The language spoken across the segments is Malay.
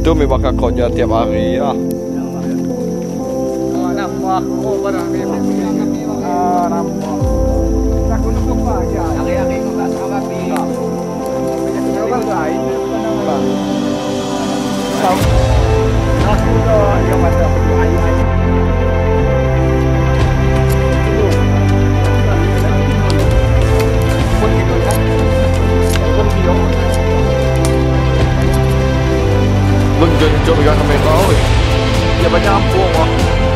Itu mi bakal kerja tiap hari ya. Nampak, barang ni. Nampak. Tak guna apa aja. Hari-hari kau tak sama pi. Coba lain. Tahu. Aku dah yang ada air. Menjunjung dengan kamera oi. Dia banyak ampun ah.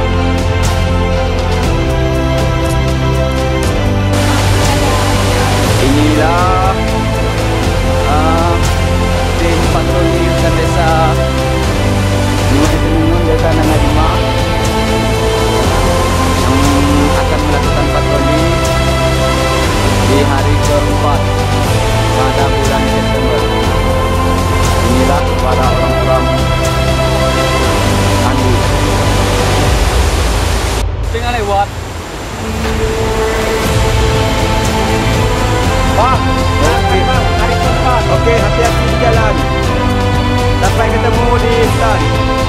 Inilah tim patroli hutan desa Tenungun Desa Nangalima yang akan melakukan patroli di hari keempat pada bulan September. Inilah para orang-orang Andi. Tengah lewat. Pak, hari keempat. Okey, hati-hati di jalan. Sampai ketemu di hutan.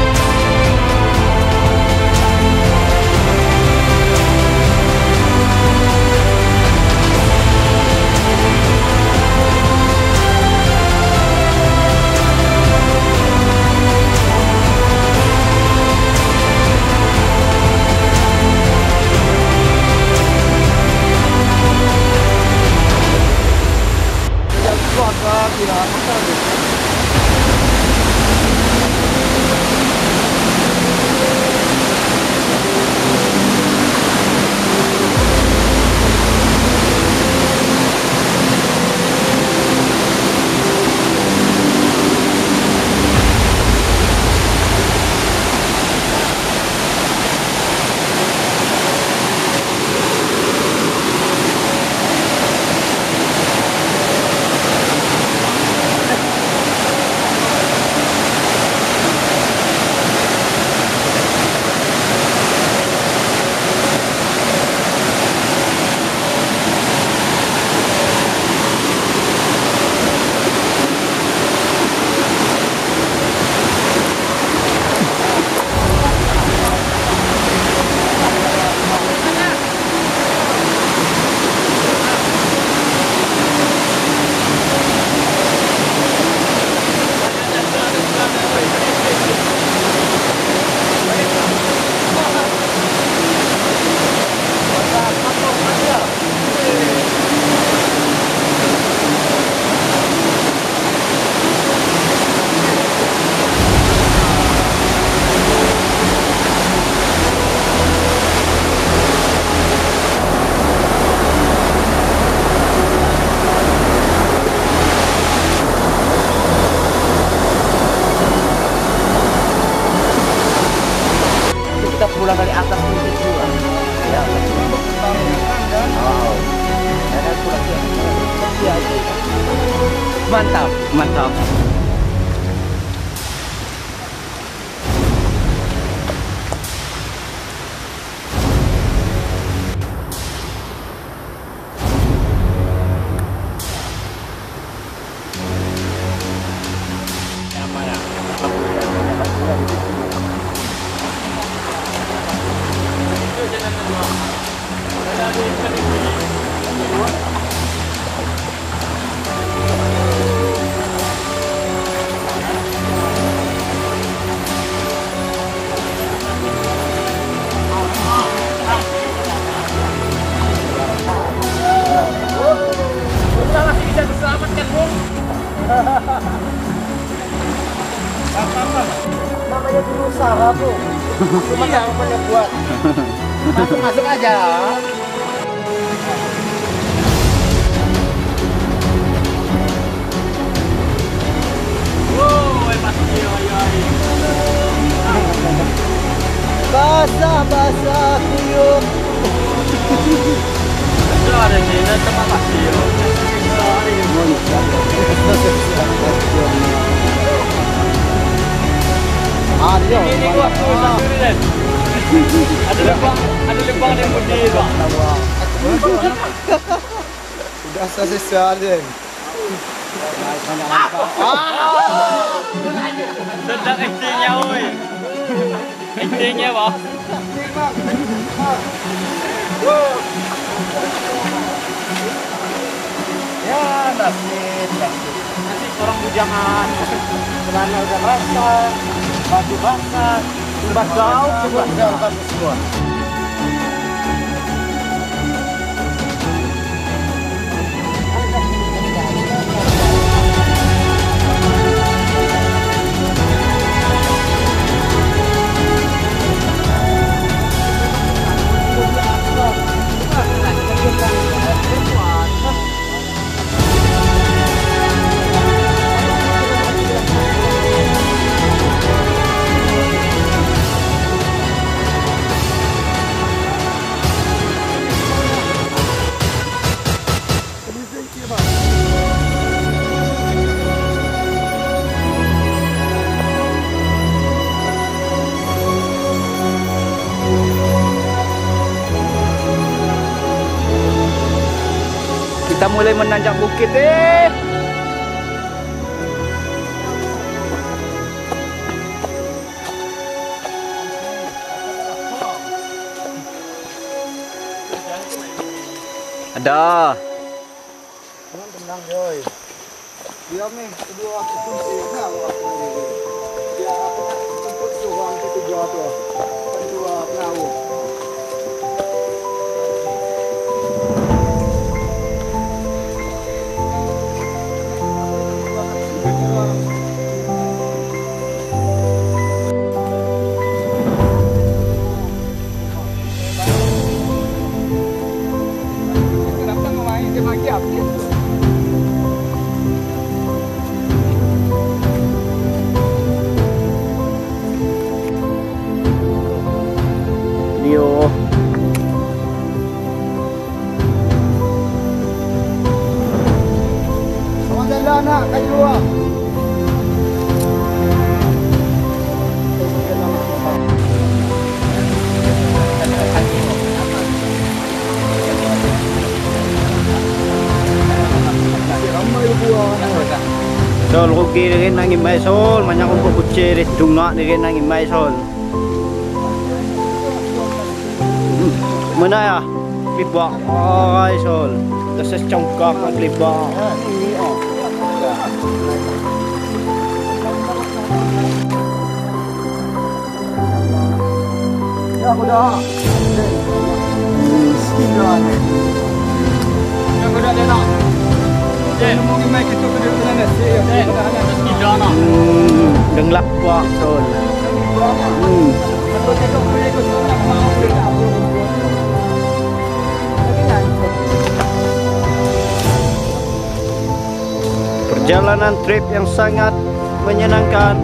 Pulang dari atas itu juga. Ya. Oh. Dan pulang dia. Mantap, mantap. Namanya dulu usaha tuh. Cuma yang punya buat. Masuk aja. Basah kuyup. Ada ni, dah tempat pasir. Ada. Ini gua sambil. Ada lubang yang putih tu. Udah selesai dan Sedang actingnya, oi. Actingnya, Bang. Ya, nasib. Nasib orang bujangan. Celana udah basah, baju basah, tumbas lauk juga udah bagus semua. Kita mulai menanjak bukit deh. Ada. Tenang, Joy. Dia nih, kedua itu sih, dia apa? Tempat suruhan itu jual tuh. Kedua perahu. Dio. Sama jalan nak kayu. Sol rugi rin nang imay sol, manya kong kukutsirit dunga rin nang imay sol. Mana ya? Kliba. Ay sol. Kasi cangkak ang kliba. Ya udah. Ya udah deh nak. Mau gimana kita ke dia sana sih? Denglak kuak sol. Perjalanan trip yang sangat menyenangkan.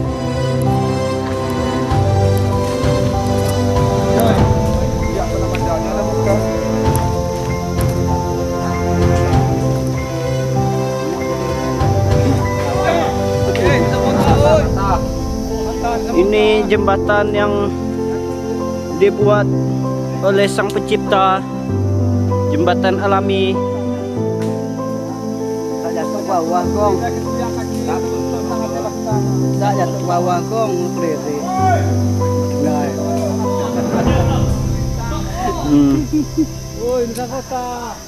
Ini jembatan yang dibuat oleh Sang Pencipta, jembatan alami. Tak jatuh bawah kong. Tak jatuh bawah kong keliri. Oi, Nusa Kota.